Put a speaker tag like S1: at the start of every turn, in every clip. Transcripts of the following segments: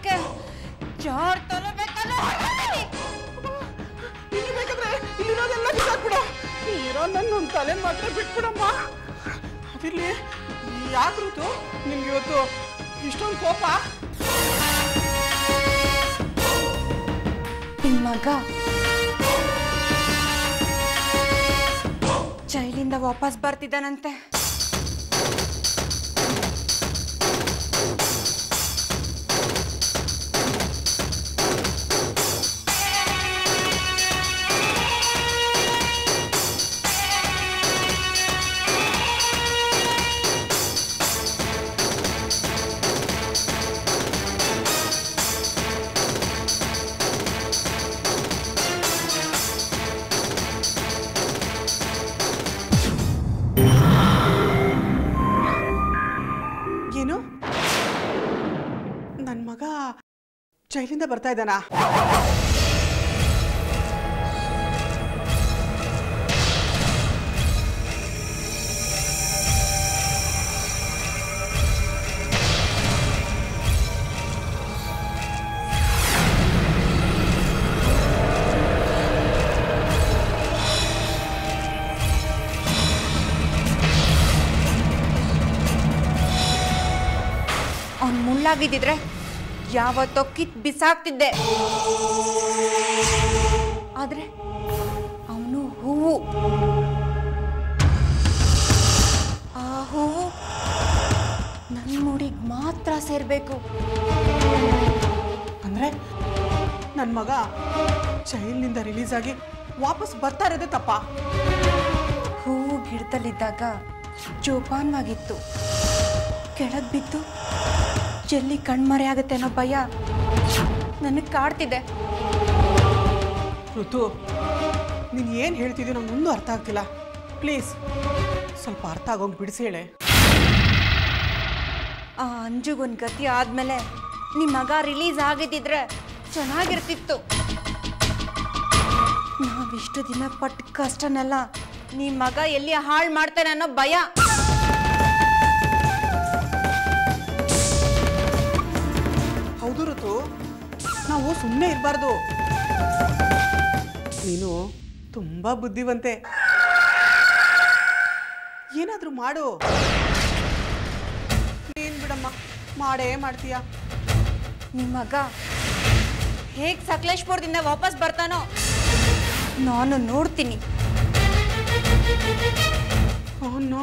S1: ಮಾಡೋದಕ್ಕೆ ಜಾರ್ ತಗೋಬೇಕಲ್ಲ.
S2: ಇಲ್ಲಿ ಬೇಕಾದ್ರೆ ಇಲ್ಲಿರೋದೆಲ್ಲ ಬಿಸಾಕ್ಬಿಡು. ಇರೋ ನನ್ನ ತಲೆ ಮಾತ್ರ ಬಿಟ್ಬಿಡಮ್ಮ. ಅದಿರ್ಲಿ, ಯಾಕೆ ಋತು ನಿಮ್ಗೆ ಇವತ್ತು ಇಷ್ಟೊಂದು ಕೋಪ?
S1: ನಿನ್ ಮಗ ಜೈಲಿಂದ ವಾಪಸ್ ಬರ್ತಿದ್ದಾನಂತೆ.
S2: ಏನು, ನನ್ನ ಮಗ ಜೈಲಿಂದ ಬರ್ತಾ ಇದ್ದಾನಾ?
S1: ಅವ್ನು ಮುಳ್ಳಾಗಿದ್ದಿದ್ರೆ ಯಾವತ್ತೋ ಕಿತ್ ಬಿಸಾಕ್ತಿದ್ದೆ. ಆದ್ರೆ ಅವನು ಹೂವು. ಆ ಹೂವು ನನ್ನ ಮುಡಿಗೆ ಮಾತ್ರ ಸೇರ್ಬೇಕು.
S2: ಅಂದ್ರೆ ನನ್ನ ಮಗ ಜೈಲಿನಿಂದ ರಿಲೀಸ್ ಆಗಿ ವಾಪಸ್ ಬರ್ತಾ ಇರೋದೇ ತಪ್ಪ?
S1: ಹೂವು ಗಿಡದಲ್ಲಿದ್ದಾಗ ಜೋಪಾನವಾಗಿತ್ತು. ಕೆಳಗೆ ಬಿದ್ದು ಎಲ್ಲಿ ಕಣ್ಮರೆ ಆಗುತ್ತೆ ಅನ್ನೋ ಭಯ ನನಗೆ ಕಾಡ್ತಿದೆ.
S2: ಋತು, ನೀನು ಏನು ಹೇಳ್ತಿದ್ದೀಯ ನಂಗೆ ಮುಂದೆ ಅರ್ಥ ಆಗ್ತಿಲ್ಲ. ಪ್ಲೀಸ್ ಸ್ವಲ್ಪ ಅರ್ಥ ಆಗೋಂಗೆ ಬಿಡಿಸಿ ಹೇಳೆ.
S1: ಆ ಅಂಜುಗೊಂದು ಗತಿ ಆದಮೇಲೆ ನಿಮ್ಮ ಮಗ ರಿಲೀಸ್ ಆಗಿದ್ದಿದ್ರೆ ಚೆನ್ನಾಗಿರ್ತಿತ್ತು. ನಾವಿಷ್ಟು ದಿನ ಪಟ್ಟ ಕಷ್ಟನೆಲ್ಲ ನಿಮ್ಮ ಮಗ ಎಲ್ಲಿ ಹಾಳು ಮಾಡ್ತಾನೆ ಅನ್ನೋ ಭಯ.
S2: ಹೌದು ಋತು, ನಾವು ಸುಮ್ಮನೆ ಇರಬಾರ್ದು. ನೀನು ತುಂಬಾ ಬುದ್ಧಿವಂತೆ. ಏನಾದರೂ ಮಾಡು. ನೀನು ಬಿಡಮ್ಮ, ಮಾಡೇ ಮಾಡ್ತೀಯ.
S1: ನಿಮ್ಮ ಮಗ ಹೇಗೆ ಸಕಲೇಶ್ಪುರದಿಂದ ವಾಪಸ್ ಬರ್ತಾನೋ ನಾನು ನೋಡ್ತೀನಿ.
S2: ಅವನು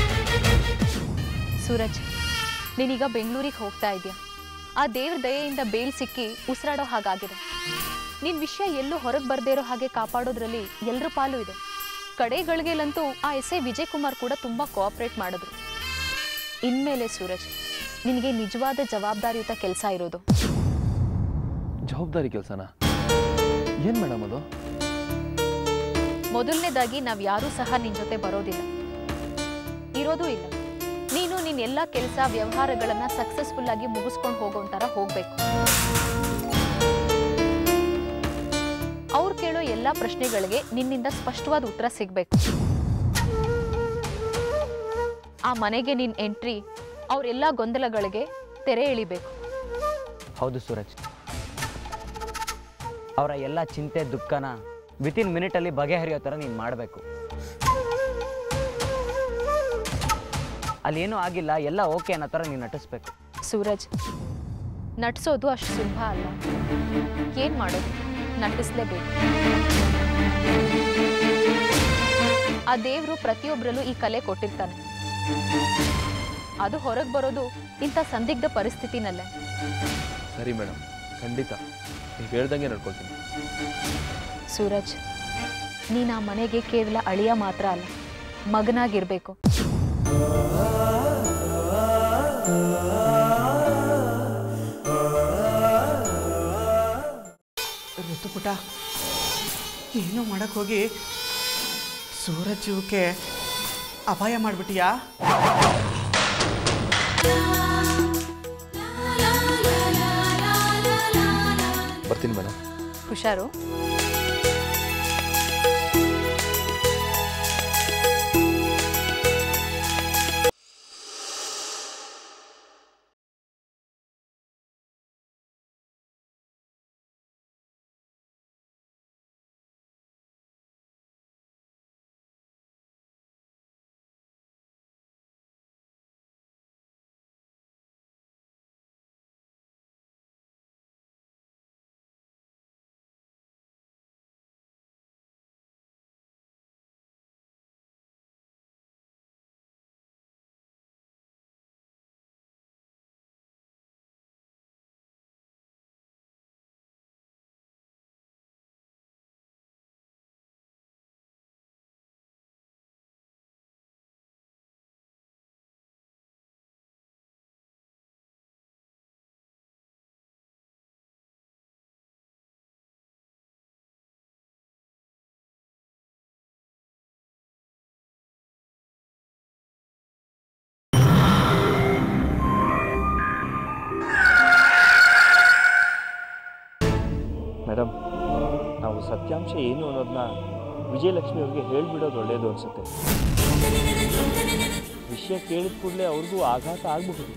S3: ಸೂರಜ್, ನೀನೀಗ ಬೆಂಗಳೂರಿಗೆ ಹೋಗ್ತಾ ಇದೆಯಾ? ಆ ದೇವ್ರ ದಯೆಯಿಂದ ಬೇಲ್ ಸಿಕ್ಕಿ ಉಸಿರಾಡೋ ಹಾಗಾಗಿದೆ. ನಿನ್ನ ವಿಷಯ ಎಲ್ಲೂ ಹೊರಗೆ ಬರ್ದೇ ಇರೋ ಹಾಗೆ ಕಾಪಾಡೋದ್ರಲ್ಲಿ ಎಲ್ಲರ ಪಾಲು ಇದೆ. ಕಡೆಗಳಿಗೆಲ್ಲಂತೂ ಆ ಎಸ್.ಐ. ವಿಜಯ್ ಕುಮಾರ್ ಕೂಡ ತುಂಬ ಕೋಆಪ್ರೇಟ್ ಮಾಡಿದ್ರು. ಇನ್ಮೇಲೆ ಸೂರಜ್, ನಿನಗೆ ನಿಜವಾದ ಜವಾಬ್ದಾರಿಯುತ ಕೆಲಸ ಇರೋದು.
S4: ಜವಾಬ್ದಾರಿ ಕೆಲಸನಾ? ಏನು ಮೇಡಮ್ ಅದು?
S3: ಮೊದಲನೇದಾಗಿ ನಾವು ಯಾರೂ ಸಹ ನಿನ್ನ ಜೊತೆ ಬರೋದಿಲ್ಲ, ಇರೋದೂ ಇಲ್ಲ. ನೀನು ನಿನ್ನ ಎಲ್ಲ ಕೆಲಸ ವ್ಯವಹಾರಗಳನ್ನು ಸಕ್ಸಸ್ಫುಲ್ ಆಗಿ ಮುಗಿಸ್ಕೊಂಡು ಹೋಗೋಂಥರ ಹೋಗಬೇಕು. ಅವ್ರು ಕೇಳೋ ಎಲ್ಲ ಪ್ರಶ್ನೆಗಳಿಗೆ ನಿನ್ನಿಂದ ಸ್ಪಷ್ಟವಾದ ಉತ್ತರ ಸಿಗಬೇಕು. ಆ ಮನೆಗೆ ನಿನ್ನ ಎಂಟ್ರಿ ಅವರೆಲ್ಲ ಗೊಂದಲಗಳಿಗೆ ತೆರೆ ಎಳಿಬೇಕು.
S5: ಹೌದು ಸೂರಜ್, ಅವರ ಎಲ್ಲ ಚಿಂತೆ ದುಃಖನ ವಿತಿನ್ ಮಿನಿಟಲ್ಲಿ ಬಗೆಹರಿಯೋ ಥರ ನೀನು ಮಾಡಬೇಕು. ಅಲ್ಲೇನೂ ಆಗಿಲ್ಲ, ಎಲ್ಲ ಓಕೆ ಅನ್ನೋ ಥರ ನೀನು ನಟಿಸ್ಬೇಕು.
S3: ಸೂರಜ್, ನಟಿಸೋದು ಅಷ್ಟು ಸುಲಭ ಅಲ್ಲ. ಏನು ಮಾಡೋದು, ನಟಿಸ್ಲೇಬೇಕು. ಆ ದೇವರು ಪ್ರತಿಯೊಬ್ಬರಲ್ಲೂ ಈ ಕಲೆ ಕೊಟ್ಟಿರ್ತಾನೆ. ಅದು ಹೊರಗೆ ಬರೋದು ಇಂಥ ಸಂದಿಗ್ಧ ಪರಿಸ್ಥಿತಿನಲ್ಲೇ.
S4: ಸರಿ ಮೇಡಮ್, ಖಂಡಿತ ನೀವು ಹೇಳ್ದಂಗೆ ನಡ್ಕೊಳ್ತೀನಿ.
S3: ಸೂರಜ್, ನೀನು ಆ ಮನೆಗೆ ಕೇವಲ ಅಳಿಯ ಮಾತ್ರ ಅಲ್ಲ, ಮಗನಾಗಿರ್ಬೇಕು.
S2: ಋತುಪುಟ, ಏನೋ ಮಾಡಕ್ ಹೋಗಿ ಸೂರಜ್ ಜೀವಕ್ಕೆ ಅಪಾಯ ಮಾಡ್ಬಿಟ್ಟಿಯಾ?
S4: ಬರ್ತೀನಿ ಮೇಡಮ್.
S3: ಹುಷಾರು.
S6: ಸತ್ಯಾಂಶ ಏನು ಅನ್ನೋದನ್ನ ವಿಜಯಲಕ್ಷ್ಮಿ ಅವ್ರಿಗೆ ಹೇಳಿಬಿಡೋದು ಒಳ್ಳೆಯದು ಅನಿಸುತ್ತೆ. ವಿಷಯ ಕೇಳಿದ ಕೂಡಲೇ ಅವ್ರಿಗೂ ಆಘಾತ ಆಗಬಹುದು.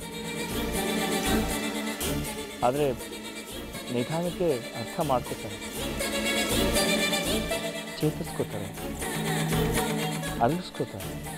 S6: ಆದರೆ ನಿಧಾನಕ್ಕೆ ಅರ್ಥ ಮಾಡ್ಕೋತಾರೆ, ಚೇತರಿಸ್ಕೋತಾರೆ, ಅರಗಿಸ್ಕೋತಾರೆ.